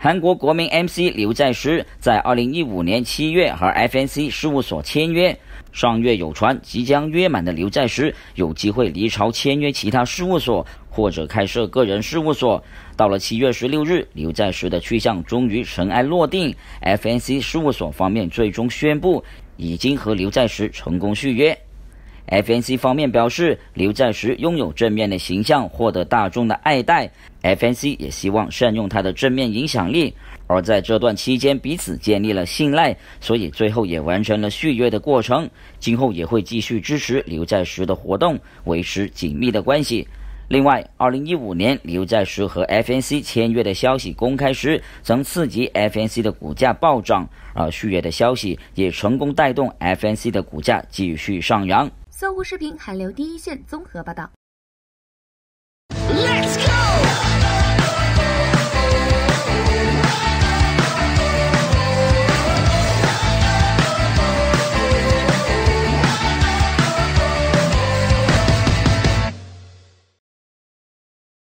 韩国国民 MC 刘在石在2015年7月和 FNC 事务所签约，上月有传即将约满的刘在石有机会离巢签约其他事务所，或者开设个人事务所。到了7月16日，刘在石的去向终于尘埃落定 ，FNC 事务所方面最终宣布已经和刘在石成功续约。FNC 方面表示，刘在石拥有正面的形象，获得大众的爱戴。FNC 也希望善用他的正面影响力，而在这段期间彼此建立了信赖，所以最后也完成了续约的过程。今后也会继续支持刘在石的活动，维持紧密的关系。另外，2015年刘在石和 FNC 签约的消息公开时，曾刺激 FNC 的股价暴涨，而续约的消息也成功带动 FNC 的股价继续上扬。 搜狐视频韩流第一线综合报道。